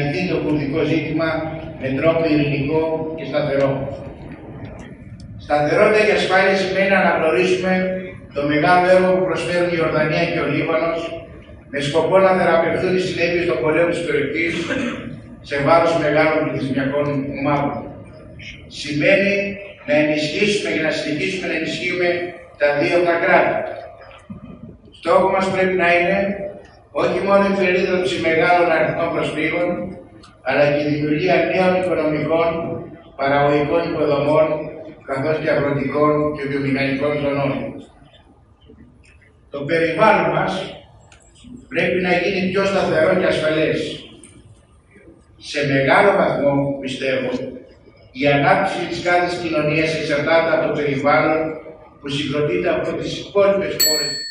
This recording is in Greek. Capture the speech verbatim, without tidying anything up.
λυθεί το κουρδικό ζήτημα με τρόπο ειρηνικό και σταθερό. Σταθερότητα και ασφάλεια σημαίνει να αναγνωρίσουμε το μεγάλο έργο που προσφέρουν η Ιορδανία και ο Λίβανος με σκοπό να θεραπευθούν οι συνέπειες των πολέμων της περιοχής σε βάρος μεγάλων πληθυσμιακών ομάδων. Σημαίνει να ενισχύσουμε και να συνεχίσουμε να ενισχύουμε τα δύο αυτά κράτη. Στόχο μας πρέπει να είναι όχι μόνο η περίληψη μεγάλων αριθμών προσφύγων, αλλά και η δημιουργία νέων οικονομικών, παραγωγικών υποδομών, καθώς και αγροτικών και βιομηχανικών ζωνών. Το περιβάλλον μας πρέπει να γίνει πιο σταθερό και ασφαλές. Σε μεγάλο βαθμό, πιστεύω, η ανάπτυξη της κάθε κοινωνίας εξαρτάται από το περιβάλλον που συγκροτείται από τις υπόλοιπες χώρες.